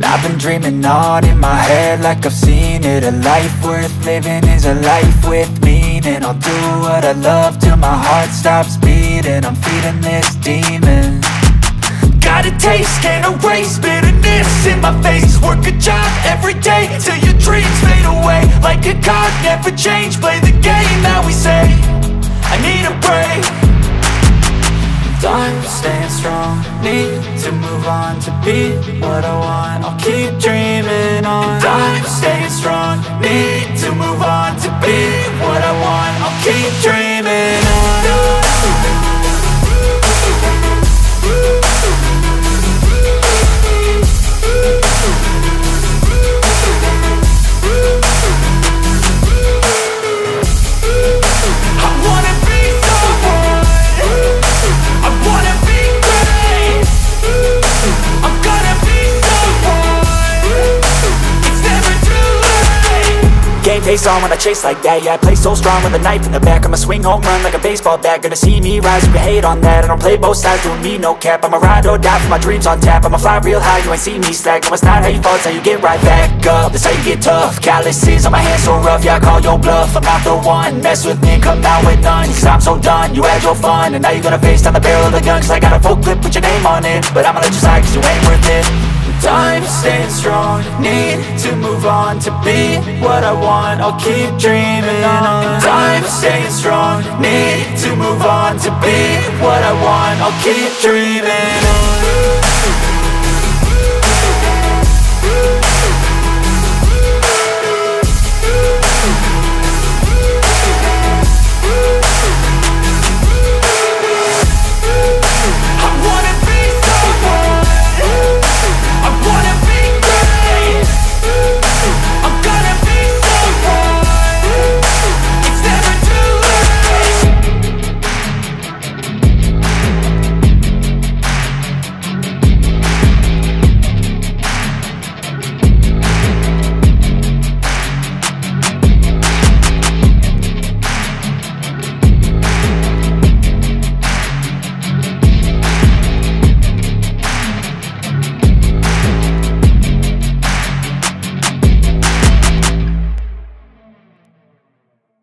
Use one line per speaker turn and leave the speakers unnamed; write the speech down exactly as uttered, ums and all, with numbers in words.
I've been dreaming on in my head like I've seen it. A life worth living is a life with meaning. I'll do what I love till my heart stops beating. I'm feeding this demon. Got a taste, can't erase bitterness in my face. Work a job every day till your dreams fade away. Like a card, never change, play the game that we say. I need a break. I'm staying strong, need to move on to be what I want. I'll keep dreaming on. I'm staying strong, need to move on to be what I want. I'll keep dreaming on. Game face on when I chase like that. Yeah, I play so strong with a knife in the back. I'ma swing home run like a baseball bat. Gonna see me rise, you can hate on that. I don't play both sides, doing me no cap. I'ma ride or die for my dreams on tap. I'ma fly real high, you ain't see me slack. No, it's not how you fall, it's how you get right back up. That's how you get tough. Calluses on my hands so rough, yeah, I call your bluff. I'm not the one, mess with me, come out with none. Cause I'm so done, you had your fun. And now you're gonna face down the barrel of the gun. Cause I got a full clip, put your name on it. But I'ma let you slide cause you ain't worth it. I'm staying strong, need to move on to be what I want. I'll keep dreaming on. I'm staying strong, need to move on to be what I want. I'll keep dreaming on.